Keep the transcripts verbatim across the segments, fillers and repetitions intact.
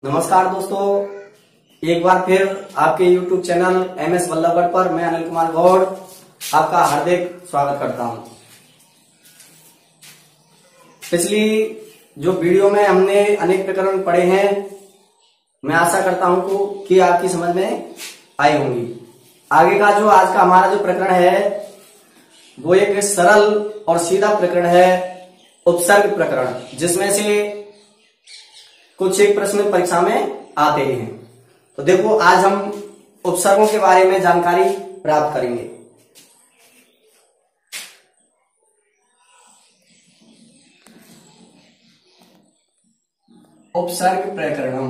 नमस्कार दोस्तों, एक बार फिर आपके YouTube channel M S Ballabhgarh पर मैं अनिल कुमार गौड़ आपका हार्दिक स्वागत करता हूं। पिछली जो वीडियो में हमने अनेक प्रकरण पढ़े हैं, मैं आशा करता हूं कि आपकी समझ में आई होंगी। आगे का जो आज का हमारा जो प्रकरण है वो एक सरल और सीधा प्रकरण है, उपसर्ग प्रकरण, जिसमें से कुछ एक प्रश्न परीक्षा में आते ही हैं। तो देखो, आज हम उपसर्गों के बारे में जानकारी प्राप्त करेंगे। उपसर्ग प्रकरणम,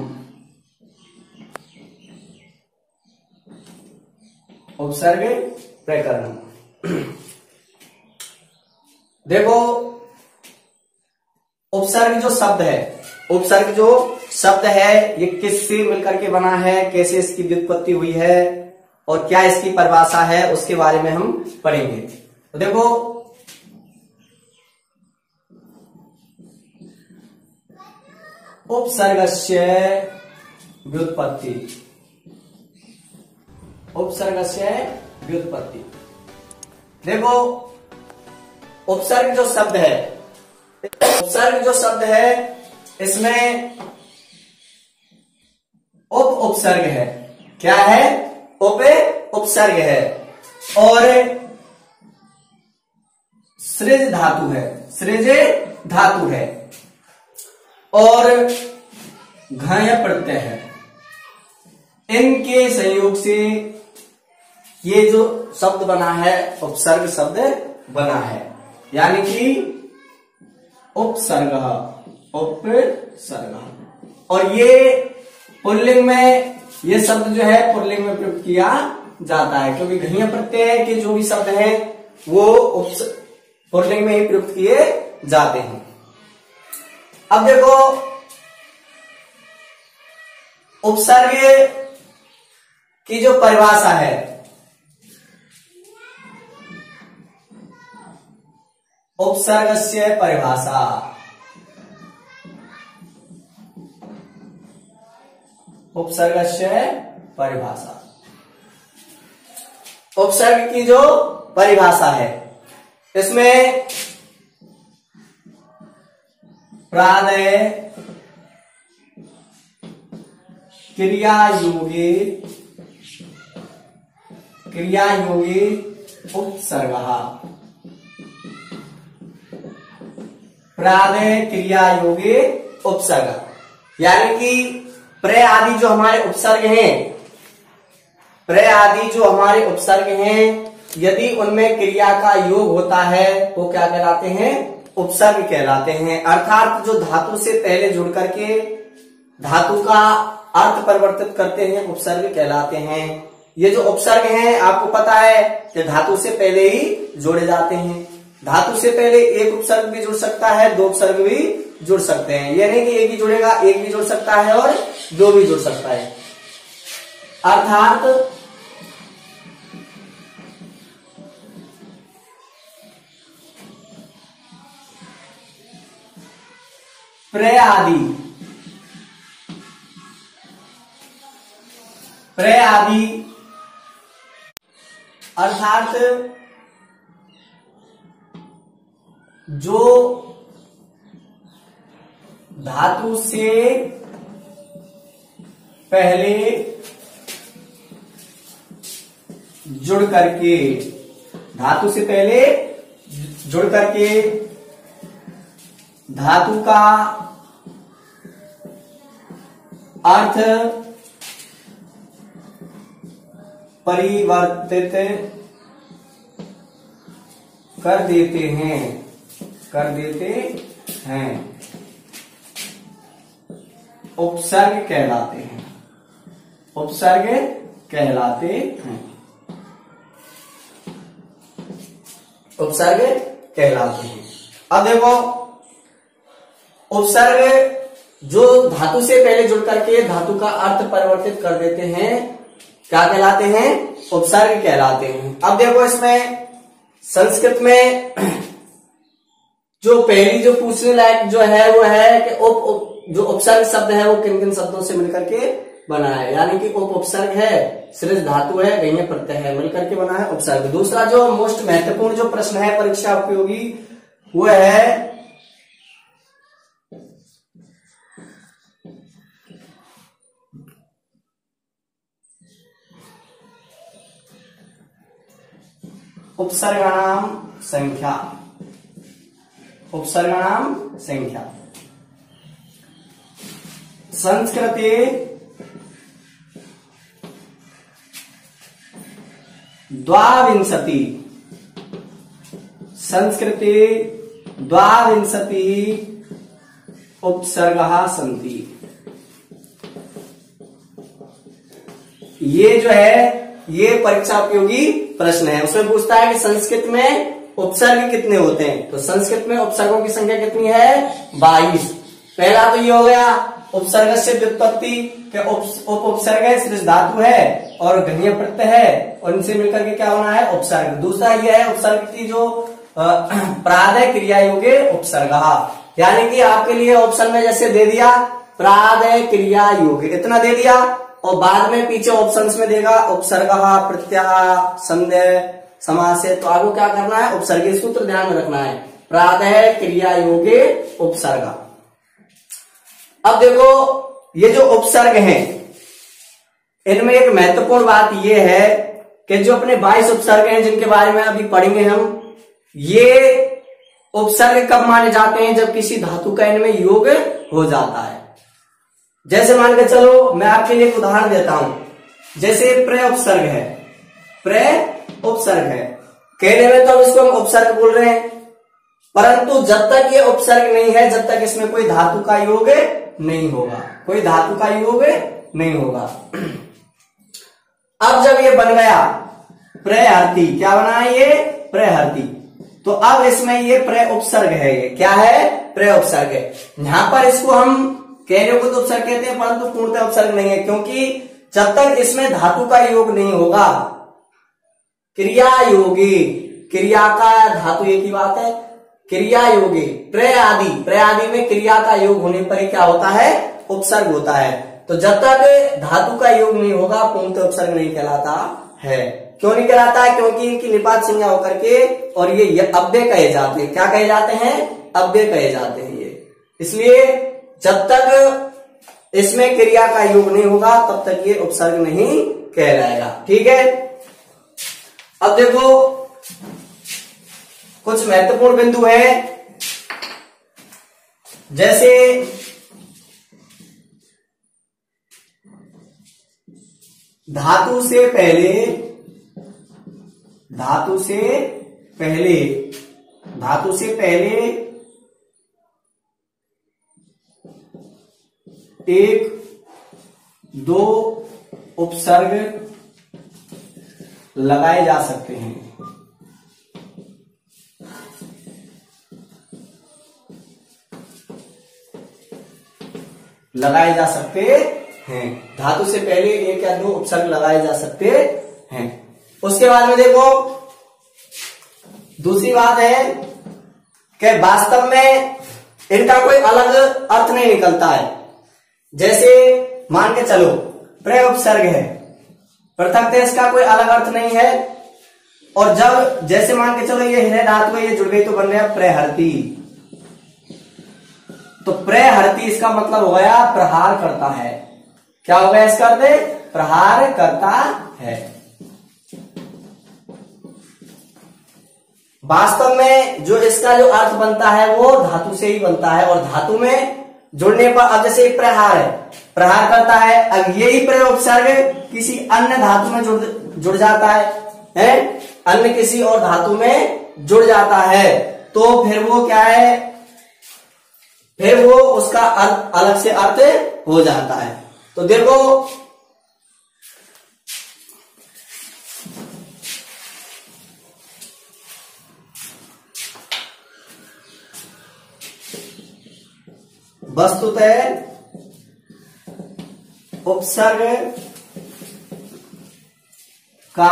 उपसर्ग प्रकरणम। देखो, उपसर्ग जो शब्द है उपसर्ग जो शब्द है ये किससे मिलकर के बना है, कैसे इसकी व्युत्पत्ति हुई है और क्या इसकी परिभाषा है, उसके बारे में हम पढ़ेंगे। तो देखो, उपसर्गस्य व्युत्पत्ति, उपसर्गस्य व्युत्पत्ति। देखो, उपसर्ग जो शब्द है उपसर्ग जो शब्द है इसमें उप उपसर्ग है। क्या है? उप उपसर्ग है और सृज धातु है, सृज धातु है और घय प्रत्यय है। इनके संयोग से ये जो शब्द बना है उपसर्ग शब्द बना है, यानी कि उपसर्ग, उपसर्ग। और ये पुल्लिंग में ये शब्द जो है पुल्लिंग में प्रयुक्त किया जाता है, क्योंकि घय प्रत्यय के जो भी शब्द हैं वो पुल्लिंग में ही प्रयुक्त किए जाते हैं। अब देखो, उपसर्ग की जो परिभाषा है, उपसर्गस्य परिभाषा, उपसर्गस्य परिभाषा। उपसर्ग की जो परिभाषा है इसमें प्रादय क्रिया योगी क्रिया योगी उपसर्ग, प्रादय क्रिया योगी उपसर्ग, यानी कि प्रे आदि जो हमारे उपसर्ग हैं प्रे आदि जो हमारे उपसर्ग हैं यदि उनमें क्रिया का योग होता है वो क्या कहलाते हैं? उपसर्ग कहलाते हैं। अर्थात जो धातु से पहले जुड़ करके धातु का अर्थ परिवर्तित करते हैं उपसर्ग कहलाते हैं। ये जो उपसर्ग हैं आपको पता है कि धातु से पहले ही जोड़े जाते हैं। धातु से पहले एक उपसर्ग भी जुड़ सकता है, दो उपसर्ग भी जुड़ सकते हैं। ये नहीं कि एक ही जुड़ेगा, एक भी जुड़ सकता है और दो भी जुड़ सकता है। अर्थात प्रे आदि प्रे आदि अर्थात जो धातु से पहले जुड़ करके धातु से पहले जुड़ करके धातु का अर्थ परिवर्तित कर देते हैं कर देते हैं उपसर्ग कहलाते हैं उपसर्ग कहलाते हैं उपसर्ग कहलाते हैं। अब देखो, उपसर्ग जो धातु से पहले जुड़ करके धातु का अर्थ परिवर्तित कर देते हैं क्या कहलाते हैं? उपसर्ग कहलाते हैं। अब देखो, इसमें संस्कृत में जो पहली जो पूछने लायक जो है वो है कि उप जो उपसर्ग शब्द है वो किन किन शब्दों से मिलकर के बना है, यानी कि उप उपसर्ग है, सृज धातु है, गण्य प्रत्यय है, मिलकर के बना है उपसर्ग। दूसरा जो मोस्ट महत्वपूर्ण जो प्रश्न है परीक्षा उपयोगी वो है उपसर्गाणाम संख्या। उपसर्गाणाम संख्या संस्कृते द्वाविंशति संस्कृते द्वाविंशति उपसर्गाः सन्ति। ये जो है ये परीक्षा उपयोगी प्रश्न है। उसमें पूछता है कि संस्कृत में उपसर्ग कितने होते हैं, तो संस्कृत में उपसर्गों की संख्या कितनी है, बाईस। पहला तो ये हो गया उपसर्ग से व्युत्पत्ति के उप उपसर्ग है, सृज धातु है और गण्य प्रत्यय है, और इनसे मिलकर के क्या होना है उपसर्ग। दूसरा ये है उपसर्ग की जो प्रादय क्रिया योगे उपसर्ग, यानी कि आपके लिए ऑप्शन में जैसे दे दिया प्रादय क्रिया योगे इतना दे दिया, और बाद में पीछे ऑप्शंस में देगा उपसर्ग प्रत्यय संदेह समास है, तो आपको क्या करना है उपसर्गीय सूत्र ध्यान में रखना है, प्रादय क्रिया योगे उपसर्ग। अब देखो ये जो उपसर्ग हैं इनमें एक महत्वपूर्ण बात यह है कि जो अपने बाईस उपसर्ग हैं जिनके बारे में अभी पढ़ेंगे हम, ये उपसर्ग कब माने जाते हैं, जब किसी धातु का इनमें योग हो जाता है। जैसे मान के चलो मैं आपके लिए एक उदाहरण देता हूं, जैसे प्र उपसर्ग है, प्र उपसर्ग है, कहने में तो इसको हम उपसर्ग बोल रहे हैं, परंतु जब तक ये उपसर्ग नहीं है जब तक इसमें कोई धातु का योग नहीं होगा, कोई धातु का योग नहीं होगा। अब जब ये बन गया प्रहर्ती, क्या बना है ये प्रहर्ती, तो अब इसमें ये प्र उपसर्ग है, ये क्या है प्र उपसर्ग है। यहां पर इसको हम कहने को तो उपसर्ग कहते हैं परंतु पूर्णतः उपसर्ग नहीं है, क्योंकि जब तक इसमें धातु का योग नहीं होगा, क्रिया योगी, क्रिया का धातु एक ही बात है, क्रिया योगी प्र आदि, प्र आदि में क्रिया का योग होने पर ही क्या होता है उपसर्ग होता है। तो जब तक धातु का योग नहीं होगा पूर्णतः उपसर्ग नहीं कहलाता है। क्यों नहीं कहलाता है, क्योंकि इनकी निपात संज्ञा होकर के और ये अव्यय कहे जाते हैं। क्या कहे जाते हैं, अव्यय कहे जाते हैं ये। इसलिए जब तक इसमें क्रिया का योग नहीं होगा तब तक ये उपसर्ग नहीं कहलाएगा। ठीक है, अब देखो कुछ महत्वपूर्ण बिंदु है, जैसे धातु से पहले, धातु से पहले, धातु से पहले एक दो उपसर्ग लगाए जा सकते हैं। लगाए जा सकते हैं धातु से पहले एक या दो उपसर्ग लगाए जा सकते हैं। उसके बाद में देखो दूसरी बात है कि वास्तव में इनका कोई अलग अर्थ नहीं निकलता है। जैसे मान के चलो प्र उपसर्ग है, पृथकतः इसका कोई अलग अर्थ नहीं है, और जब जैसे मान के चलो ये हृदय धातु है, ये जुड़ गई तो बन गया प्रहर्ती, तो प्रहर्ती इसका मतलब हो गया प्रहार करता है। क्या हो गया इसका अर्थ, प्रहार करता है। वास्तव में जो इसका जो अर्थ बनता है वो धातु से ही बनता है, और धातु में जुड़ने पर अब जैसे प्रहार है, प्रहार करता है, अब यही प्र उपसर्ग किसी अन्य धातु में जुड़ जुड़ जाता है, है? अन्य किसी और धातु में जुड़ जाता है, तो फिर वो क्या है, फिर वो उसका अर्थ अलग से अर्थ हो जाता है। तो देखो वस्तुतः उपसर्ग का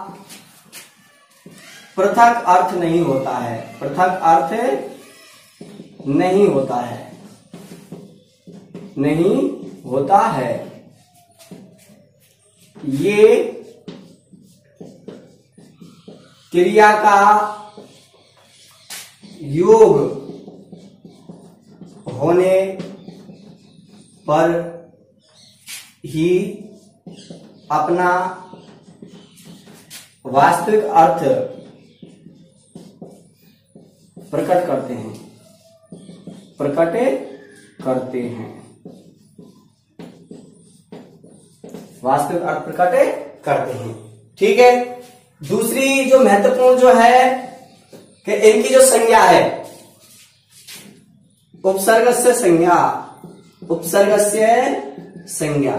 पृथक अर्थ नहीं होता है, पृथक अर्थ नहीं होता है। नहीं होता है। ये क्रिया का योग होने पर ही अपना वास्तविक अर्थ प्रकट करते हैं प्रकट करते हैं वास्तविक अर्थ प्रकट करते हैं। ठीक है। दूसरी जो महत्वपूर्ण जो है कि इनकी जो संज्ञा है, उपसर्गस्य संज्ञा, उपसर्गस्य संज्ञा,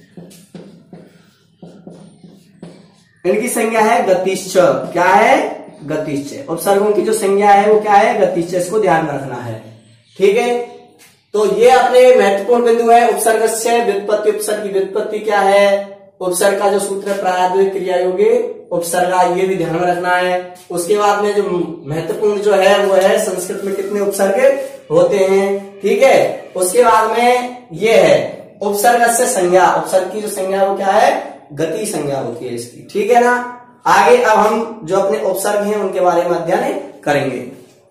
इनकी संज्ञा है गतिश्च। क्या है? गतिश्च। उपसर्गों की जो संज्ञा है वो क्या है? गतिश्च। इसको ध्यान में रखना है। ठीक है। तो ये अपने महत्वपूर्ण बिंदु है। उपसर्गस्य व्युत्पत्ति, उपसर्ग की व्युत्पत्ति क्या है, उपसर्ग का जो सूत्र है प्रायाद्विक क्रियायोगी उपसर्गा, ये भी ध्यान में रखना है। उसके बाद में जो महत्वपूर्ण जो है वो है संस्कृत में कितने उपसर्ग होते हैं। ठीक है। उसके बाद में ये है उपसर्गस्य संज्ञा, उपसर्ग की जो संज्ञा वो क्या है? गति संज्ञा होती है इसकी। ठीक है ना। आगे अब हम जो अपने उपसर्ग हैं उनके बारे में अध्ययन करेंगे।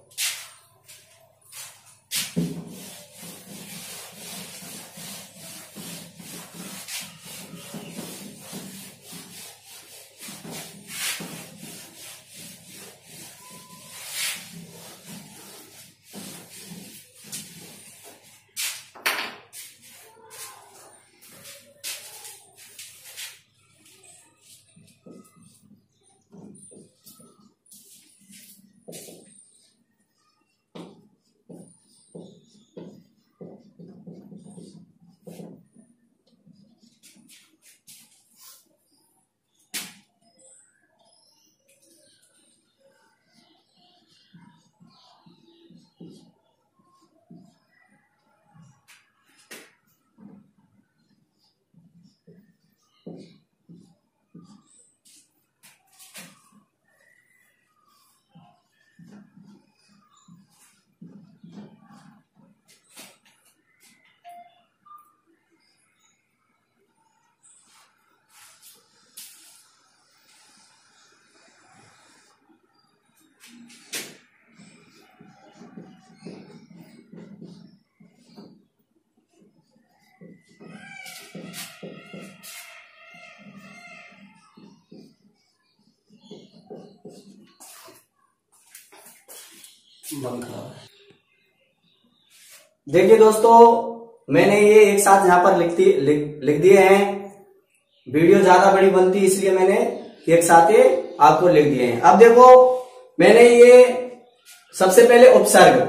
देखिए दोस्तों, मैंने ये एक साथ यहां पर लिख लिख, लिख दिए हैं। वीडियो ज्यादा बड़ी बनती है इसलिए मैंने एक साथ ये आपको लिख दिए हैं। अब देखो, मैंने ये सबसे पहले उपसर्ग,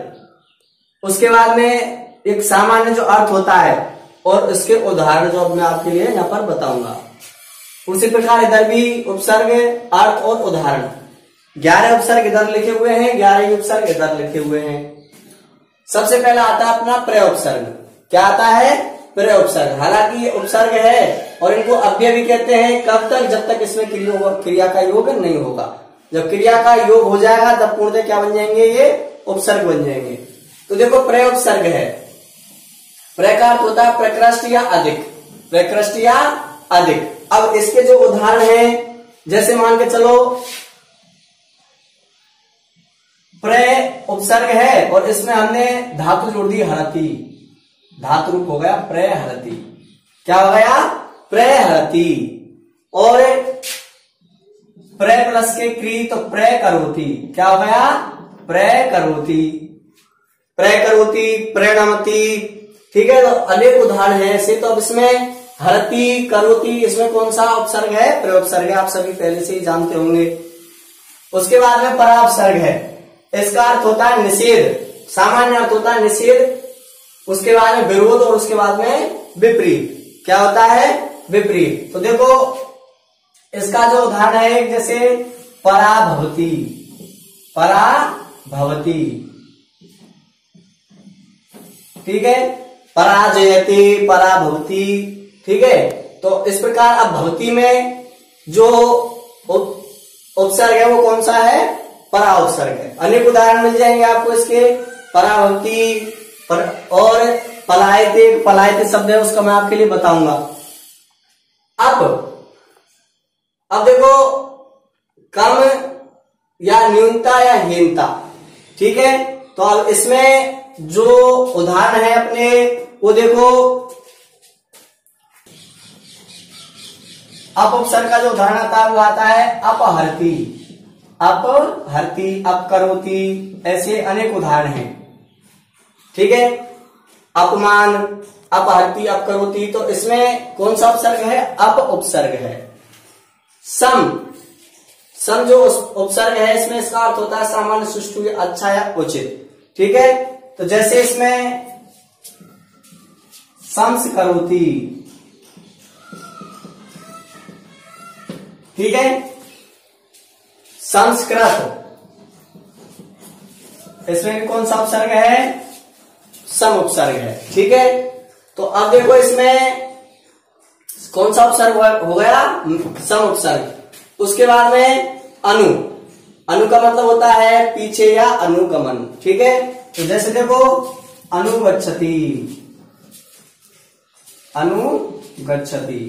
उसके बाद में एक सामान्य जो अर्थ होता है और इसके उदाहरण जो मैं आपके लिए यहां पर बताऊंगा। उसी प्रकार इधर भी उपसर्ग, अर्थ और उदाहरण, ग्यारह उपसर्ग इधर लिखे हुए हैं, ग्यारह उपसर्ग इधर लिखे हुए हैं। सबसे पहला आता है अपना प्रय उपसर्ग। क्या आता है? प्रय उपसर्ग। हालांकि ये उपसर्ग है और इनको अव्यय भी कहते हैं। कब तक? जब तक इसमें क्रिया का योग नहीं होगा। जब क्रिया का योग हो जाएगा तब पूर्णतः क्या बन जाएंगे? ये उपसर्ग बन जाएंगे। तो देखो, प्रय उपसर्ग है। प्रय का अर्थ होता है प्रकृष्ट या अधिक, प्रकृष्ट या अधिक। अब इसके जो उदाहरण हैं, जैसे मान के चलो प्रय उपसर्ग है और इसमें हमने धातु जोड़ दी हरति, धातु रूप हो गया प्रय हरति। क्या हो गया? प्रय हरति। और प्रय प्लस के क्री तो प्रय करोति। क्या हो गया? प्रय करोति, प्रय करोति, प्रणमति। ठीक है। तो अनेक उदाहरण है ऐसे। तो अब इसमें हरति, करोति, इसमें कौन सा उपसर्ग है? प्रय उपसर्ग है। आप सभी पहले से ही जानते होंगे। उसके बाद में परा उपसर्ग है। इसका अर्थ होता है निषेध, सामान्य अर्थ होता है निषेध। उसके बाद में विरोध और उसके बाद में विपरीत। क्या होता है? विपरीत। तो देखो, इसका जो उदाहरण है, जैसे पराभवती, पराभवती। ठीक है। पराजयते, पराभवती। ठीक है। तो इस प्रकार अब भवती में जो उपसर्ग है वो कौन सा है? परा उपसर्ग है। अनेक उदाहरण मिल जाएंगे आपको इसके, पराभवती पर, और पलायते, पलायते शब्द है उसका मैं आपके लिए बताऊंगा। अब अब देखो कम या न्यूनता या हीनता, ठीक है। तो अब इसमें जो उदाहरण है अपने वो देखो, अप उपसर्ग का जो उदाहरण आता है वो आता है अपहरती, अपहरती, अपकरोती, ऐसे अनेक उदाहरण हैं, ठीक है। अपमान, अपहरती, अपकरोती, तो इसमें कौन सा उपसर्ग है? अप उपसर्ग है। सम, सम जो उपसर्ग है इसमें इसका अर्थ होता है सामान्य, सुष्ठु, अच्छा या उचित, ठीक है। तो जैसे इसमें संस्करोति, ठीक है। संस्कृत, इसमें कौन सा उपसर्ग है? सम उपसर्ग है, ठीक है। तो अब देखो इसमें कौन सा उपसर्ग हो गया? सम उपसर्ग। उसके बाद में अनु, अनु का मतलब होता है पीछे या अनुगमन, ठीक है। तो जैसे देखो अनुगच्छति, अनुगच्छति,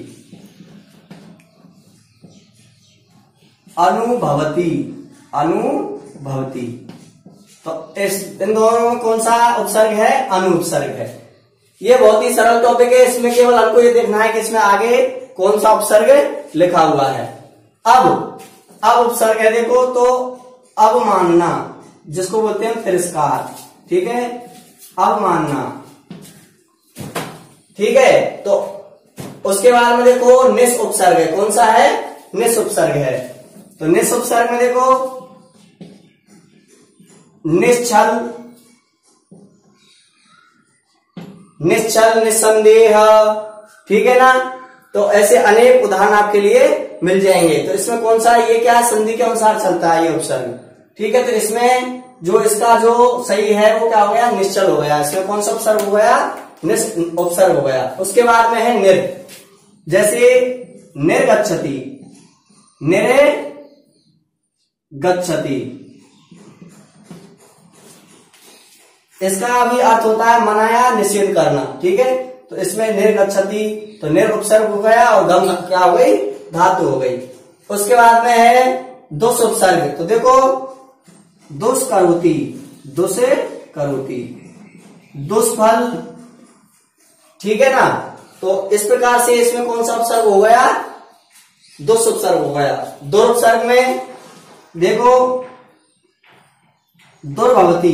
अनुभवती, अनुभवती, तो इस इन दोनों में कौन सा उपसर्ग है? अनु उपसर्ग है। ये बहुत ही सरल टॉपिक है, इसमें केवल आपको ये देखना है कि इसमें आगे कौन सा उपसर्ग लिखा हुआ है। अब अब उपसर्ग है देखो, तो अवमानना, जिसको बोलते हैं तिरस्कार, ठीक है, अवमानना, ठीक है। तो उसके बाद में देखो निस उपसर्ग है, कौन सा है? निस उपसर्ग है। तो निस उपसर्ग में देखो निश्चल, निश्चल, निस्संदेह, ठीक है ना। तो ऐसे अनेक उदाहरण आपके लिए मिल जाएंगे। तो इसमें कौन सा, ये क्या संधि के अनुसार चलता है ये उपसर्ग, ठीक है। तो इसमें जो इसका जो सही है वो क्या हो गया? निश्चल हो गया। इसमें कौन सा उपसर्ग हो गया? निस उपसर्ग हो गया। उसके बाद में है निर, जैसे निर्गच्छति, निरे गच्छति, इसका भी अर्थ होता है मना या निषेध करना, ठीक है। तो इसमें निर्गच्छति, तो निर उपसर्ग हो गया और गम क्या हो गई? धातु हो गई। उसके बाद में है दोष उपसर्ग, तो देखो दुष्करोति, दुष्े करोति, दुष्फल, ठीक है ना। तो इस प्रकार से इसमें कौन सा उपसर्ग हो गया? दोष उपसर्ग हो गया। दुर उपसर्ग में देखो दुर्भवती,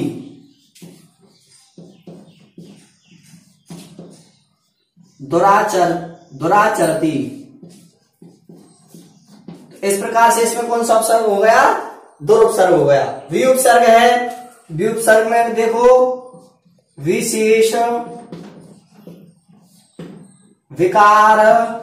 दुराचर, दुराचरती, इस प्रकार से इसमें कौन सा उपसर्ग हो गया? दुर उपसर्ग हो गया। वि उपसर्ग है, वि उपसर्ग में देखो विशेष, विकार,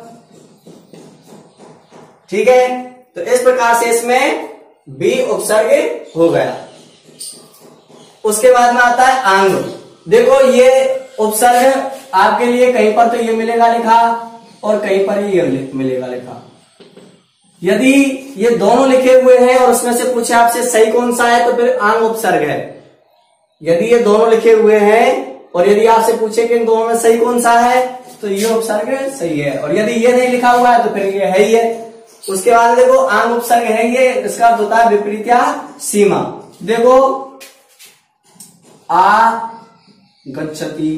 ठीक है। तो इस प्रकार से इसमें बी उपसर्ग हो गया। उसके बाद में आता है आंग। देखो ये उपसर्ग आपके लिए कहीं पर तो ये मिलेगा लिखा और कहीं पर ये मिलेगा लिखा। यदि ये दोनों लिखे हुए हैं और उसमें से पूछे आपसे सही कौन सा है तो फिर आंग उपसर्ग है। यदि ये दोनों लिखे हुए हैं और यदि आपसे पूछे कि इन दोनों में सही कौन सा है तो ये उपसर्ग सही है, और यदि ये नहीं लिखा हुआ है तो फिर ये है ही है। उसके बाद देखो आंग उपसर्ग है ये, इसका अर्थ होता है विपरीत या सीमा। देखो आ गच्छति,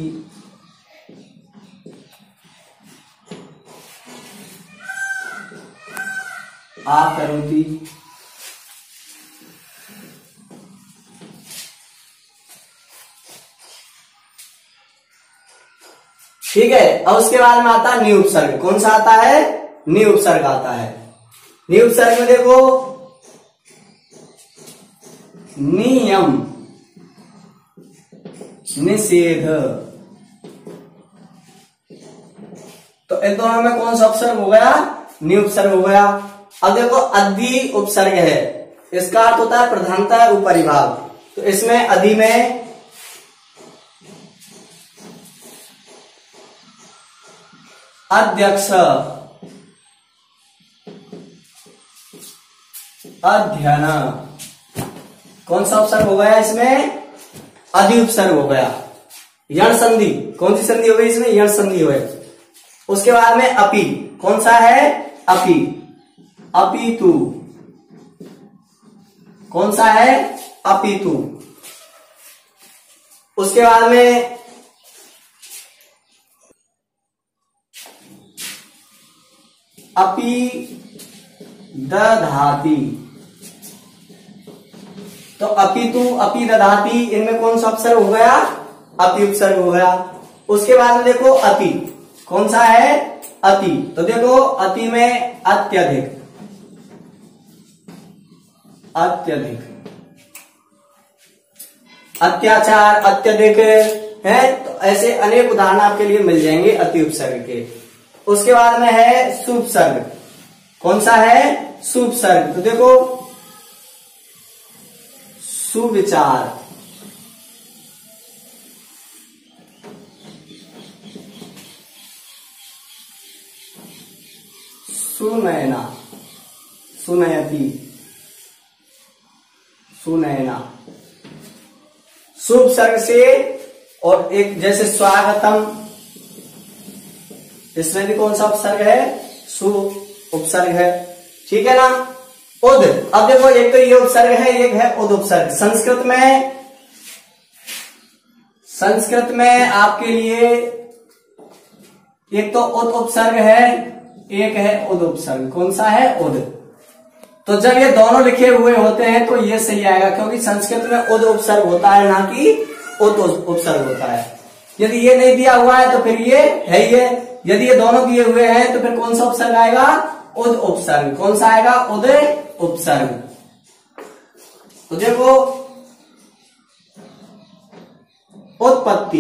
आ करोति, ठीक है। अब उसके बाद में आता है नि उपसर्ग। कौन सा आता है? नि उपसर्ग आता है। नि उपसर्ग में देखो नियम, निषेध, तो इन दोनों में कौन सा उपसर्ग हो गया? नि उपसर्ग हो गया। अब देखो अधि उपसर्ग है, इसका अर्थ होता है प्रधानता ऊपरी भाग। तो इसमें अधि में अध्यक्ष, अध्ययन, कौन सा उपसर्ग हो गया? इसमें अधि उपसर्ग हो गया। यण संधि, कौन सी संधि हो गई इसमें? यण संधि हो गई। उसके बाद में अपि, कौन सा है? अपि, अपितु, कौन सा है? अपितु। उसके बाद में अपि दधाति, तो अपितु, अपि दधाति, इनमें कौन सा उपसर्ग हो गया? अपि उपसर्ग हो गया। उसके बाद में देखो अति, कौन सा है? अति, तो देखो अति में अत्यधिक, अत्यधिक, अत्याचार, अत्यधिक है, तो ऐसे अनेक उदाहरण आपके लिए मिल जाएंगे अति उपसर्ग के। उसके बाद में है सुपसर्ग, कौन सा है? सुपसर्ग, तो देखो सुविचार, सुनयना, सुनयति, सुनयना। शुभ सर्ग से, और एक जैसे स्वागतम, इसमें भी कौन सा उपसर्ग है? सु उपसर्ग है, ठीक है ना। उद, अब देखो एक तो ये उपसर्ग है, एक है उद उपसर्ग। संस्कृत में, संस्कृत में आपके लिए एक तो उद उपसर्ग है, एक है उद उपसर्ग। कौन सा है? उद। तो जब ये दोनों लिखे हुए होते हैं तो ये सही आएगा, क्योंकि संस्कृत में उद उपसर्ग होता है, ना कि उद उपसर्ग होता है। यदि ये नहीं दिया हुआ है तो फिर ये है ये, यदि ये दोनों दिए हुए हैं तो फिर कौन सा उपसर्ग आएगा? उद उपसर्ग। कौन सा आएगा? उद उपसर्ग। तो देखो उत्पत्ति,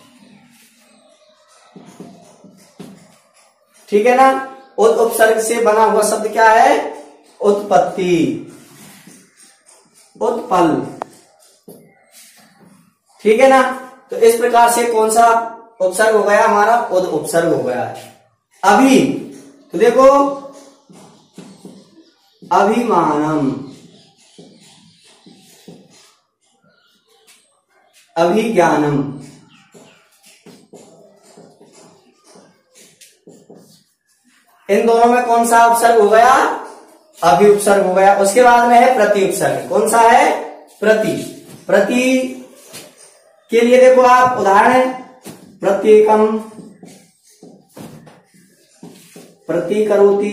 ठीक है ना। उद उपसर्ग से बना हुआ शब्द क्या है? उत्पत्ति, उत्पल, ठीक है ना। तो इस प्रकार से कौन सा उपसर्ग हो गया? हमारा उद उपसर्ग हो गया है। अभी, तो देखो अभिमानम, अभिज्ञानम, इन दोनों में कौन सा उपसर्ग हो गया? अभि उपसर्ग हो गया। उसके बाद में है प्रति उपसर्ग। कौन सा है? प्रति। प्रति के लिए देखो आप उदाहरण, प्रत्येकम, प्रति करोति,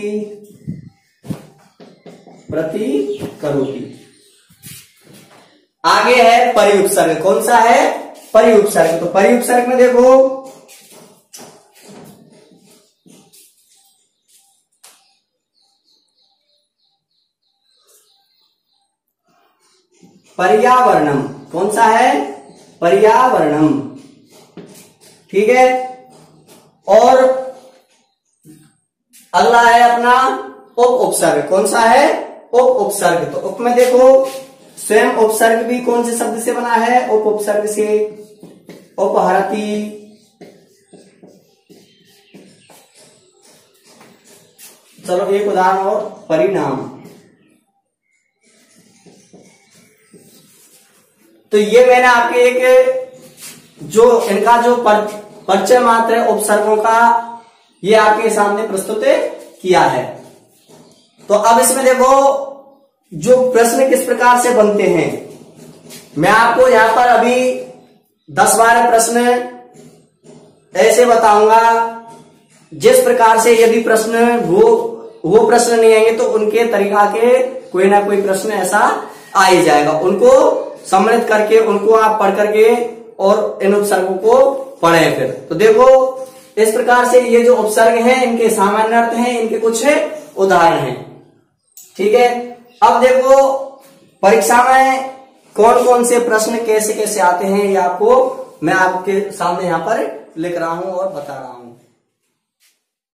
प्रति करोति। आगे है परि उपसर्ग। कौन सा है? परि उपसर्ग। तो परि उपसर्ग में देखो पर्यावरणम। कौन सा है? पर्यावरणम, ठीक है। और अगला है अपना उप उपसर्ग। कौन सा है? उप उपसर्ग। तो उप में देखो स्वयं उपसर्ग भी कौन से शब्द से बना है? उप उपसर्ग से। उपहरति, चलो एक उदाहरण और, परिणाम। तो ये मैंने आपके एक जो इनका जो परिचय मात्र है उपसर्गों का, ये आपके सामने प्रस्तुत किया है। तो अब इसमें देखो जो प्रश्न किस प्रकार से बनते हैं, मैं आपको यहां पर अभी दस बारह प्रश्न ऐसे बताऊंगा जिस प्रकार से, यदि प्रश्न वो वो प्रश्न नहीं आएंगे तो उनके तरीका के कोई ना कोई प्रश्न ऐसा आ ही जाएगा। उनको सम्मिलित करके उनको आप पढ़ करके और इन उपसर्गों को पढ़ें फिर। तो देखो इस प्रकार से ये जो उपसर्ग हैं इनके सामान्य अर्थ हैं, इनके कुछ उदाहरण हैं, ठीक है। अब देखो परीक्षा में कौन कौन से प्रश्न कैसे कैसे आते हैं, ये आपको मैं आपके सामने यहाँ पर लिख रहा हूं और बता रहा हूं।